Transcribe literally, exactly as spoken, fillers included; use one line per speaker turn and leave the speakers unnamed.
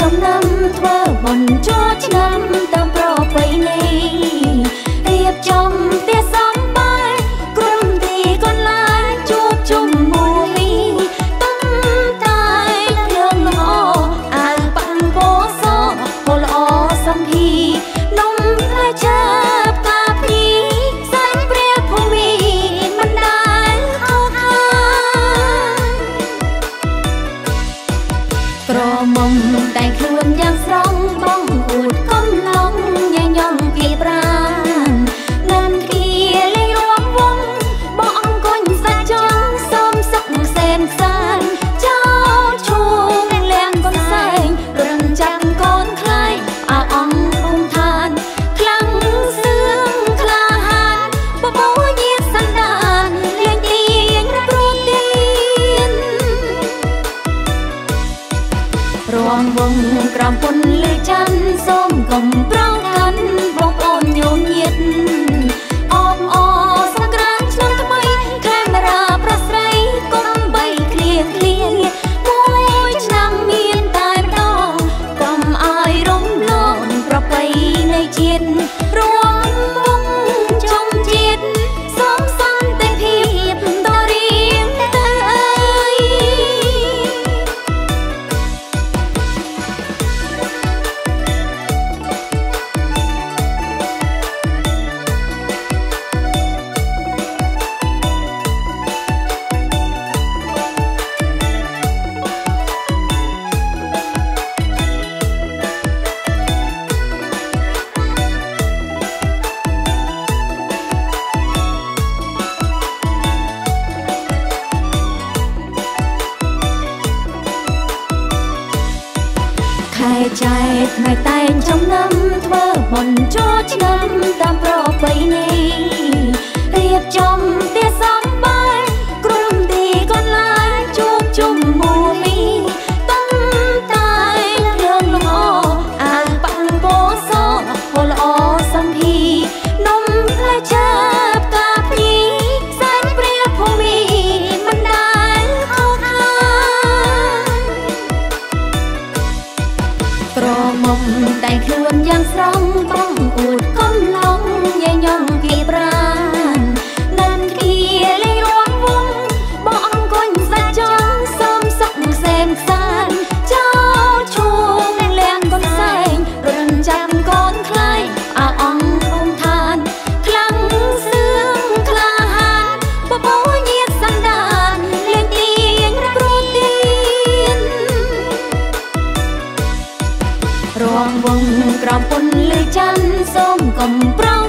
ចំណាំធ្វើបុណ្យចូលឆ្នាំតាមប្រពៃណីរៀបចំផ្ទះសំបាយក្រុមទីកន្លែងជួបជុំមូមីតាំងតែភ្លើងល្អអាវប៉ាំងពោសហូលអសំភីនំផ្លែឈើផ្កាភ្ញីសែនព្រះភូមិមិនដែលខកខានក្រមុំតែងខ្លួនយ៉ាងស្រងបងអួតកំឡុងញញឹមពីប្រាណនានគីលេងរួមវងបងអង្គុញសាច់ចង់សូមសុខសែនសានចោលឈូងលៀងកូនសែងរំចាំកូនខ្លាយអើអង្គភូមិឋានខ្លាំងសឿងក្លាហានបបោញាតសន្តានលៀងទាញព្រោះទានរងវងក្រំពុនលើច័ន្ទសូមកុំប្រងកាន់បងប្អូនញោមញាតអបអសង្ក្រាន្តឆ្នាំថ្មីកាមេរ៉ាប្រស្រីកុំបីឃ្លៀងឃ្លាមួយឆ្នាំមានតែម្ដងកុំឲ្យរំលងប្រពៃណីជាតិរួមវងជុំជាតិសូមសន្តិភាពតរៀងទៅអើយខែចែកថ្ងៃតែងចំណាំធ្វើបុណ្យចូលឆ្នាំតាមប្រពៃណីរៀបចំផ្ទះសំបាយក្រុមទីកន្លែងជួបជុំមូមីតាំងតែភ្លើងលំអអាវប៉ាំងពោសហូលអសំភីនំផ្លែឈើផ្កាភ្ញីសែនព្រះភូមិមិនដែលខកខានក្រមុំតែងខ្លួនយ៉ាងស្រងបងអួតកំឡុងញញឹមពីប្រាណនានគីលេងរួមវងបងអង្គុញសាច់ចង់សូមសុខសែនសានចោលឈូងលៀងកូនសែងរំចាំកូនខ្លាយអើអង្គភូមិឋានខ្លាំងសឿងក្លាហានបបោញាតសន្តានលៀងទាញព្រោះទានរងវងក្រំពុនលើច័ន្ទសូមកុំប្រង